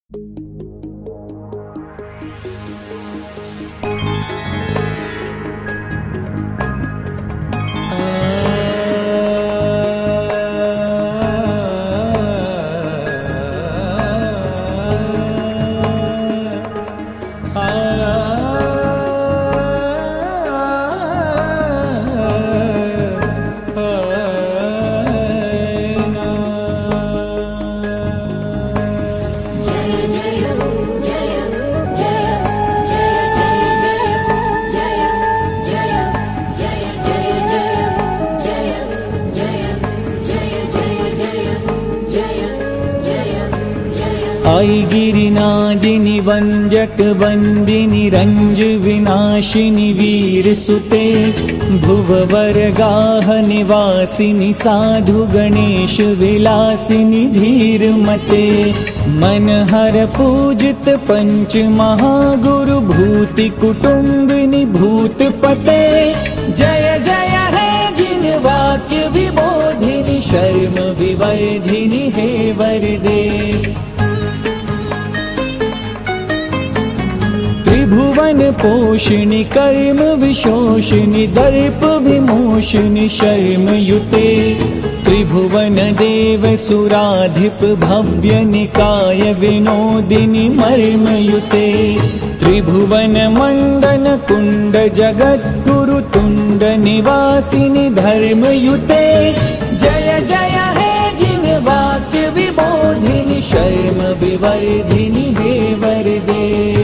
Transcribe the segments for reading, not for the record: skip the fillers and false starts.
आई गिरिनादिनी वन्द्यक वन्दिनी रंज विनाशिनी वीर सुते भुववर्गाह निवासिनी साधु गणेश विलासिनी धीरमते मनहर पूजित पंच महागुरु भूति कुटुंबिनी भूतपते जय जय है जिन वाक्य विबोधिनी शर्म विवर्धिनी हे वरदे त्रिभुवन पोषिणी कर्म विशोषिणी दर्प विमोषिणी शर्म युते त्रिभुवन देव सुराधिप भव्य निकाय विनोदिनी मर्म युते त्रिभुवन मंडन कुंड जगत गुरु तुंड निवासिनी धर्म युते जय जय है जिन वाक्य विबोधिनी शर्म विवर्धिनी हे वरदे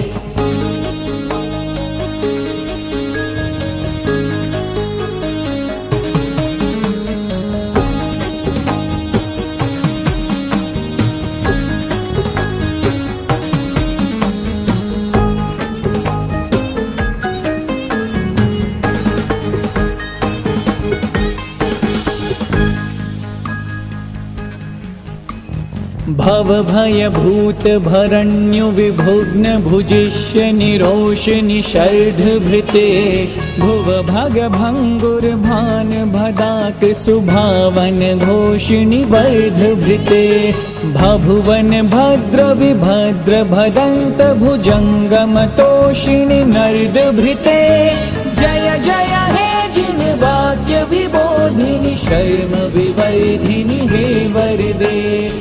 भव भय भूत भरण्य विभुग्न भुजिष्य निरोषिणि शर्ध भृते भुव भग भंगुर भान भदाक सुभावन घोषिणि वर्ध भृते भभुवन भद्र विभद्र भदंत भुजंगम तोषिणि नर्द भृते जय जय है जिन वाक्य विबोधिनी शर्म विवर्धिनी हे वरदे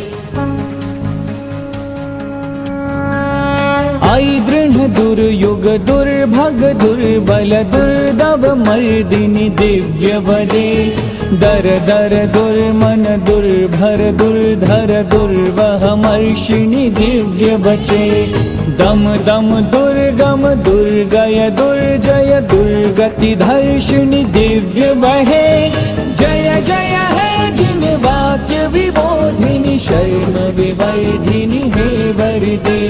आई दृढ़ दुर्युग दुर्भग दुर्बल दुर्दव मर्दिनी दिव्य वदे दर दर दुर्मन दुर्भर दुर्धर दुर्वह मर्षिणी दिव्य बचे दम दम दुर्गम दुर्गय दुर्जय दुर्गति धर्षिणी दिव्य वहे जय जय है जिन वाक्य विबोधिनी शर्म विवर्धिनी हे वरदे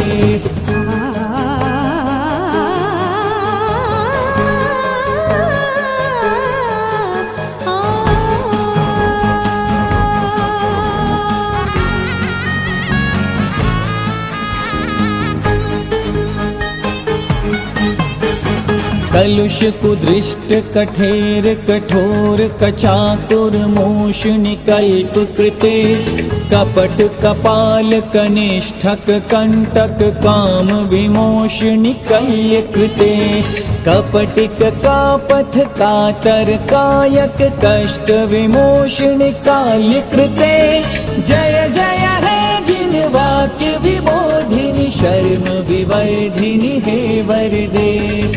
कलुष कुदृष्ट कठेर कठोर कचातुर मोषिणी कल्प कृते कपट कपाल कनिष्ठक कंटक काम विमोषिणी कल्य कृते कपटिक कापथ कातर कायक कष्ट विमोषिणी काल्य कृते जय जय है जिन वाक्य विबोधिनी शर्म विवर्धिनी हे वरदे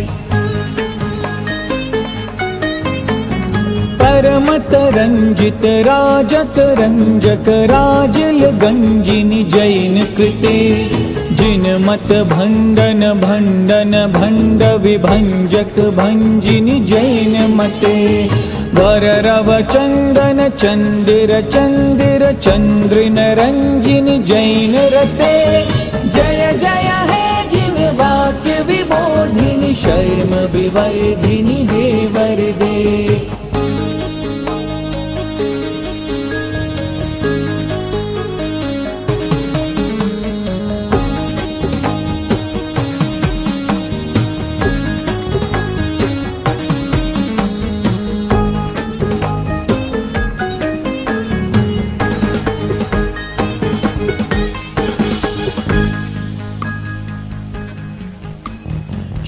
परमत रंजित राजक रंजक राजल गंजिनी जैन कृते जिन मत भंडन भंडन भंड विभंजक भंजिनी जैन मते वर रव चंदन चंदिर चंदिर चंद्रिन रंजिनी जैन रते जय जय है जिन वाक्य विबोधिनी शर्म विवर्धिनी हे वरदे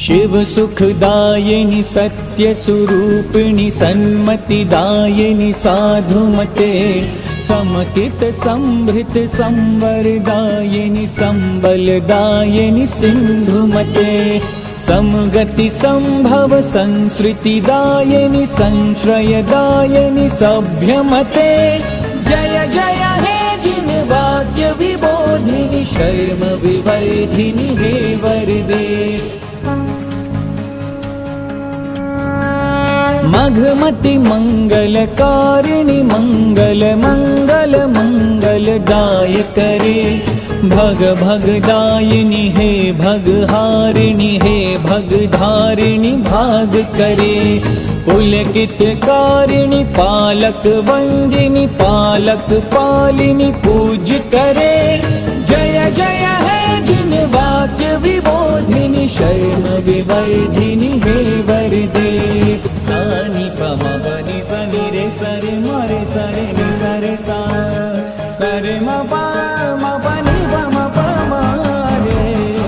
शिव सुखदायिनि सत्य स्वरूपिणि सन्मतिदायिनि साधुमते समकित संभृत संवरदायिनि संबलदायिनि सिंधुमते समगति संभव संसृतिदायिनि संश्रयदायिनि सभ्यमते जय जय हे जिन वाक्य विबोधिनि शर्म विवर्धिनि हे वरदे मघमति मंगलकारिणि मंगल मंगल मंगलदाय करे भग भगदायिनि हे भगहारिणि हे भगधारिणि भाग करे पुलकित कारिणि पालक वंदिनि पालक पालिनि पूज करे जय जय है जिन वाक्य विबोधिनि शर्म विवर्धिनि हे वरदे सानि पमा बनि सनि रे सरे मरे सरे नि सरे सा सरे म पा म पनि प म प म रे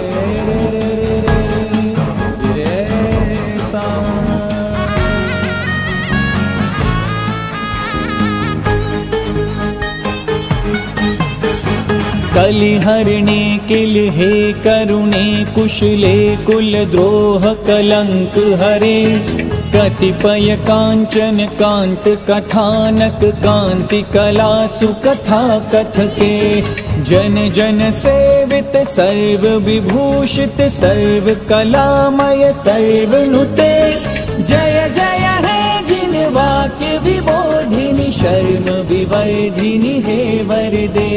रे रे सा कलिहरणे किल हे करुणे कुशले कुल द्रोह कलंक हरे कतिपय कांचन कांत कथानक कांति कला सुकथा कथके जन जन सेवित सर्व विभूषित सर्व कलामय सर्व नुते जय जय है जिन वाक्य विबोधिनि शर्म विवर्धिनि हे वरदे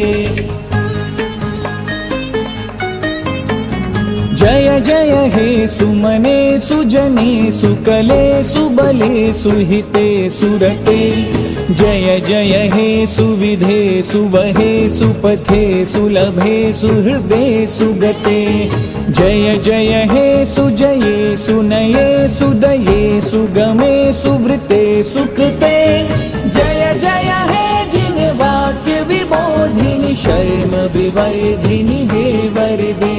जय जय हे सुमने सुजने सुकले सुबले सुहिते सुरते जय जय हे सुविधे सुवहे सुपथे सुलभे सुहृदे सुगते जय जय हे सुजये सुनये सुदये सुगमे सुवृते सुकृते जय जय हे जिन वाक्य विबोधिनि शर्म विवर्धिनि हे वरदे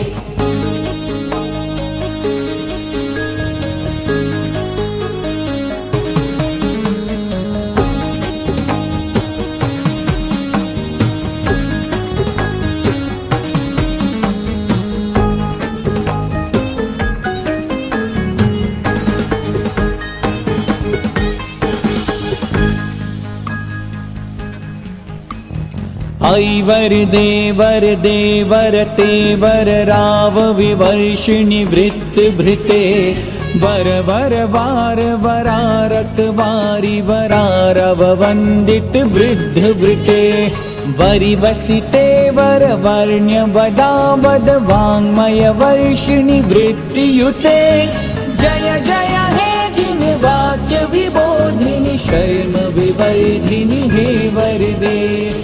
ऐ वरदे वरदे वरते वर राव विवर्षिणि वृत्त भृते वर वर वार वरारत वारि वरारव वंदित वृद्ध वृते वरि वसिते वर वर्ण्य वदा वद वाङ्मय वर्षिणि वृत्तियुते जय जय हे जिन वाक्य विबोधिनि शर्म विवर्धिनि हे वरदे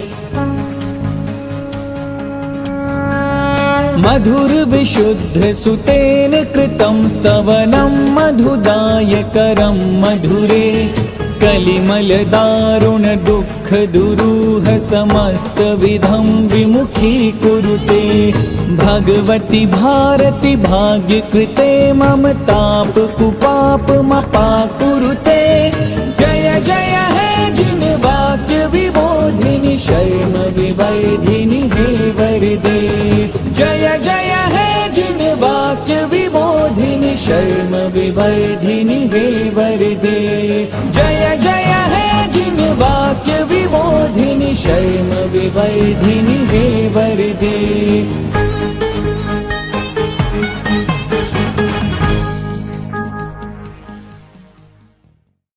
मधुर विशुद्ध सुतेन कृतं स्तवनं मधुदायकरं मधुरे कलिमल दारुण दुःख दुरूह समस्त विधं विमुखी कुरुते भगवती भारती भाग्य कृते मम ताप कुपाप मपा कुरुते जय जय है जिन वाक्य विबोधिनि शर्म विवर्धिनि हे वरदे जय जय है जिन वाक्य विबोधिनि शर्म विवर्धिनि हे वरदे जय जय है जिन वाक्य विबोधिनि शर्म विवर्धिनि हे वरदे